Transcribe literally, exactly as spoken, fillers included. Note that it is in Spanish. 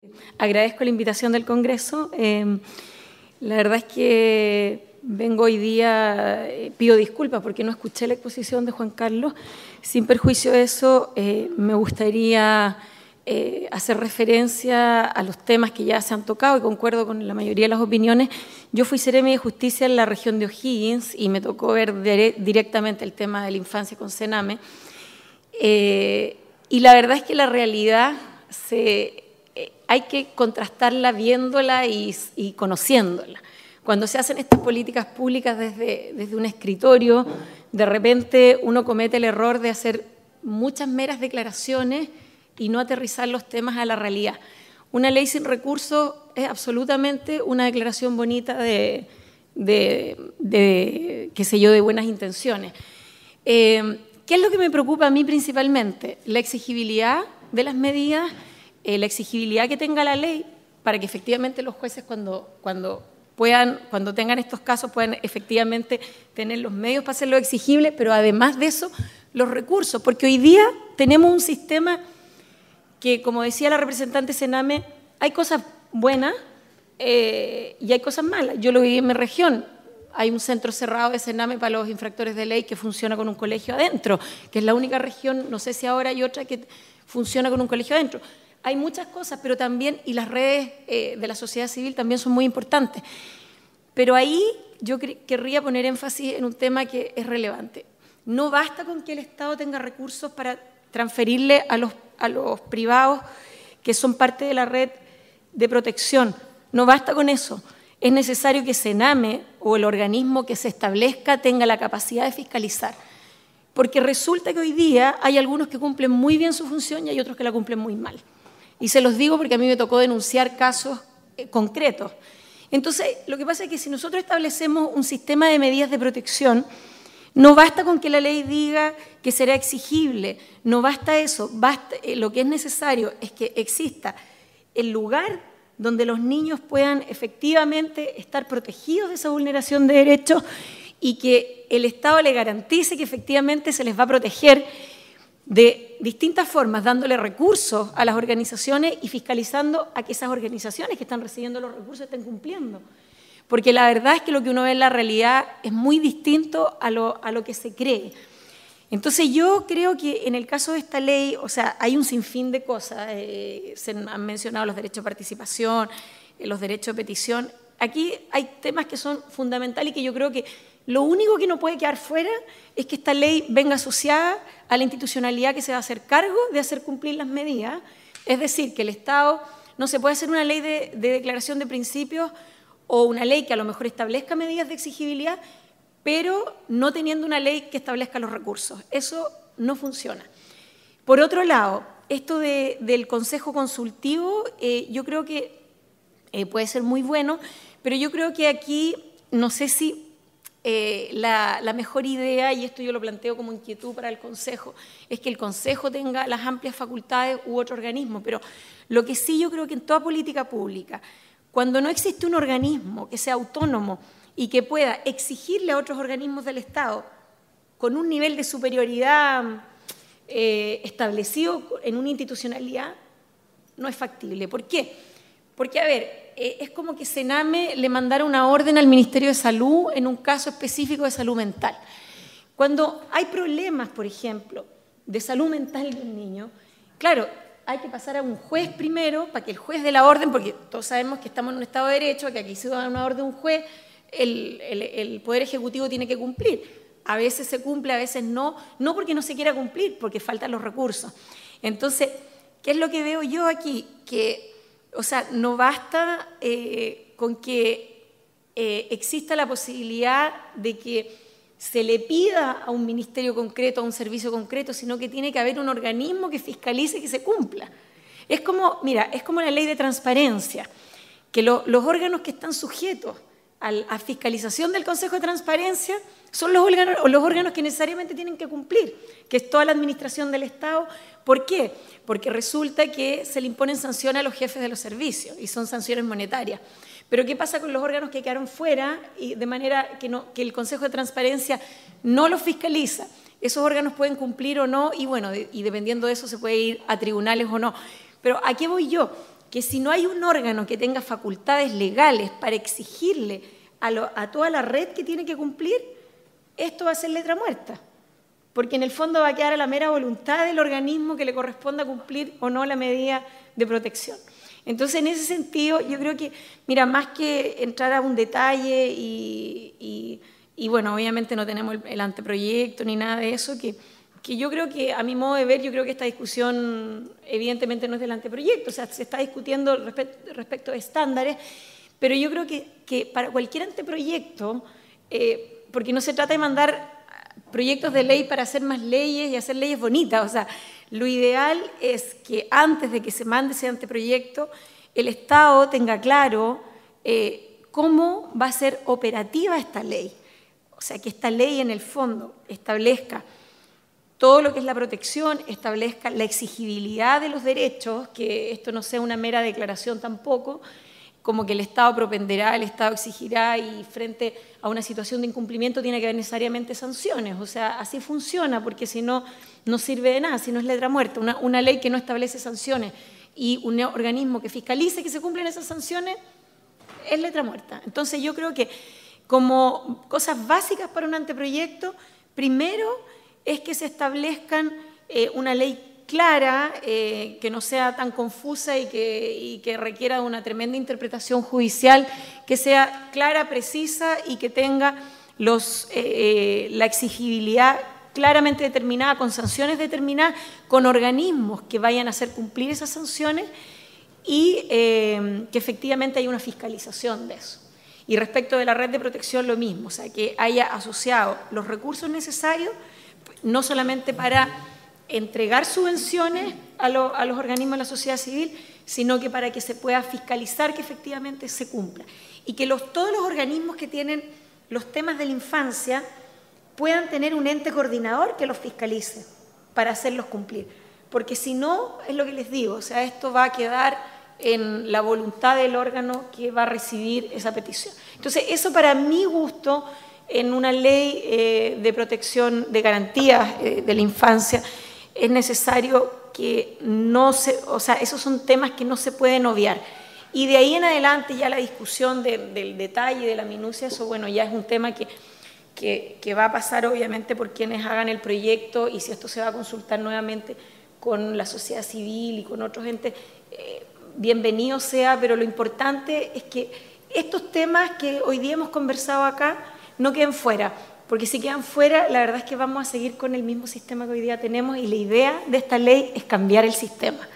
Agradezco la invitación del Congreso. Eh, la verdad es que vengo hoy día, eh, pido disculpas porque no escuché la exposición de Juan Carlos. Sin perjuicio de eso, eh, me gustaría eh, hacer referencia a los temas que ya se han tocado y concuerdo con la mayoría de las opiniones. Yo fui seremi de Justicia en la región de O'Higgins y me tocó ver directamente el tema de la infancia con Sename. Eh, y la verdad es que la realidad se... hay que contrastarla viéndola y, y conociéndola. Cuando se hacen estas políticas públicas desde, desde un escritorio, de repente uno comete el error de hacer muchas meras declaraciones y no aterrizar los temas a la realidad. Una ley sin recursos es absolutamente una declaración bonita de, de, de qué sé yo, de buenas intenciones. Eh, ¿Qué es lo que me preocupa a mí principalmente? La exigibilidad de las medidas, Eh, la exigibilidad que tenga la ley para que efectivamente los jueces cuando, cuando, puedan, cuando tengan estos casos puedan efectivamente tener los medios para hacerlo exigible, pero además de eso, los recursos, porque hoy día tenemos un sistema que, como decía la representante Sename, hay cosas buenas eh, y hay cosas malas. Yo lo viví en mi región. Hay un centro cerrado de Sename para los infractores de ley que funciona con un colegio adentro, que es la única región, no sé si ahora hay otra que funciona con un colegio adentro. Hay muchas cosas, pero también, y las redes eh, de la sociedad civil también son muy importantes. Pero ahí yo querría poner énfasis en un tema que es relevante. No basta con que el Estado tenga recursos para transferirle a los, a los privados que son parte de la red de protección. No basta con eso. Es necesario que Sename o el organismo que se establezca tenga la capacidad de fiscalizar. Porque resulta que hoy día hay algunos que cumplen muy bien su función y hay otros que la cumplen muy mal. Y se los digo porque a mí me tocó denunciar casos eh, concretos. Entonces, lo que pasa es que si nosotros establecemos un sistema de medidas de protección, no basta con que la ley diga que será exigible, no basta eso, basta, eh, lo que es necesario es que exista el lugar donde los niños puedan efectivamente estar protegidos de esa vulneración de derechos y que el Estado le garantice que efectivamente se les va a proteger de distintas formas, dándole recursos a las organizaciones y fiscalizando a que esas organizaciones que están recibiendo los recursos estén cumpliendo. Porque la verdad es que lo que uno ve en la realidad es muy distinto a lo, a lo que se cree. Entonces yo creo que en el caso de esta ley, o sea, hay un sinfín de cosas, eh, se han mencionado los derechos de participación, eh, los derechos de petición. Aquí hay temas que son fundamentales y que yo creo que lo único que no puede quedar fuera es que esta ley venga asociada a la institucionalidad que se va a hacer cargo de hacer cumplir las medidas. Es decir, que el Estado no se puede hacer una ley de, de declaración de principios o una ley que a lo mejor establezca medidas de exigibilidad, pero no teniendo una ley que establezca los recursos. Eso no funciona. Por otro lado, esto de, del Consejo Consultivo, eh, yo creo que eh, puede ser muy bueno, pero yo creo que aquí, no sé si Eh, la, la mejor idea, y esto yo lo planteo como inquietud para el Consejo, es que el Consejo tenga las amplias facultades u otro organismo, pero lo que sí yo creo que en toda política pública, cuando no existe un organismo que sea autónomo y que pueda exigirle a otros organismos del Estado con un nivel de superioridad eh, establecido en una institucionalidad, no es factible. ¿Por qué? Porque, a ver, eh, es como que Sename le mandara una orden al Ministerio de Salud en un caso específico de salud mental. Cuando hay problemas, por ejemplo, de salud mental de un niño, claro, hay que pasar a un juez primero para que el juez dé la orden, porque todos sabemos que estamos en un Estado de Derecho, que aquí se da una orden de un juez, el, el, el Poder Ejecutivo tiene que cumplir. A veces se cumple, a veces no, no porque no se quiera cumplir, porque faltan los recursos. Entonces, ¿qué es lo que veo yo aquí? Que O sea, no basta eh, con que eh, exista la posibilidad de que se le pida a un ministerio concreto, a un servicio concreto, sino que tiene que haber un organismo que fiscalice que se cumpla. Es como, mira, es como la ley de transparencia, que lo, los órganos que están sujetos a, a fiscalización del Consejo de Transparencia son los órganos, los órganos que necesariamente tienen que cumplir, que es toda la administración del Estado. ¿Por qué? Porque resulta que se le imponen sanciones a los jefes de los servicios y son sanciones monetarias. Pero ¿qué pasa con los órganos que quedaron fuera y de manera que, no, que el Consejo de Transparencia no los fiscaliza? Esos órganos pueden cumplir o no y, bueno, y dependiendo de eso se puede ir a tribunales o no. Pero ¿a qué voy yo? que si no hay un órgano que tenga facultades legales para exigirle a, lo, a toda la red que tiene que cumplir, esto va a ser letra muerta, porque en el fondo va a quedar a la mera voluntad del organismo que le corresponda cumplir o no la medida de protección. Entonces, en ese sentido, yo creo que, mira, más que entrar a un detalle y, y, y bueno, obviamente no tenemos el, el anteproyecto ni nada de eso, que, que yo creo que, a mi modo de ver, yo creo que esta discusión evidentemente no es del anteproyecto, o sea, se está discutiendo respecto, respecto de estándares, pero yo creo que, que para cualquier anteproyecto, eh, porque no se trata de mandar proyectos de ley para hacer más leyes y hacer leyes bonitas. O sea, lo ideal es que antes de que se mande ese anteproyecto, el Estado tenga claro eh, cómo va a ser operativa esta ley. O sea, que esta ley en el fondo establezca todo lo que es la protección, establezca la exigibilidad de los derechos, que esto no sea una mera declaración tampoco, como que el Estado propenderá, el Estado exigirá y frente a una situación de incumplimiento tiene que haber necesariamente sanciones. O sea, así funciona, porque si no, no sirve de nada, si no es letra muerta. Una, una ley que no establece sanciones y un organismo que fiscalice que se cumplen esas sanciones es letra muerta. Entonces yo creo que como cosas básicas para un anteproyecto, primero es que se establezcan eh, una ley clara, eh, que no sea tan confusa y que, y que requiera una tremenda interpretación judicial, que sea clara, precisa y que tenga los, eh, la exigibilidad claramente determinada, con sanciones determinadas, con organismos que vayan a hacer cumplir esas sanciones y eh, que efectivamente haya una fiscalización de eso. Y respecto de la red de protección, lo mismo, o sea, que haya asociado los recursos necesarios, no solamente para entregar subvenciones a, lo, a los organismos de la sociedad civil, sino que para que se pueda fiscalizar que efectivamente se cumpla. Y que los, todos los organismos que tienen los temas de la infancia puedan tener un ente coordinador que los fiscalice para hacerlos cumplir. Porque si no, es lo que les digo, o sea, esto va a quedar en la voluntad del órgano que va a recibir esa petición. Entonces, eso para mi gusto, en una ley eh, de protección, de garantías eh, de la infancia, es necesario que no se, o sea, esos son temas que no se pueden obviar. Y de ahí en adelante ya la discusión de, del detalle, de la minucia, eso bueno, ya es un tema que, que, que va a pasar obviamente por quienes hagan el proyecto y si esto se va a consultar nuevamente con la sociedad civil y con otros entes, eh, bienvenido sea, pero lo importante es que estos temas que hoy día hemos conversado acá no queden fuera. Porque si quedan fuera, la verdad es que vamos a seguir con el mismo sistema que hoy día tenemos y la idea de esta ley es cambiar el sistema.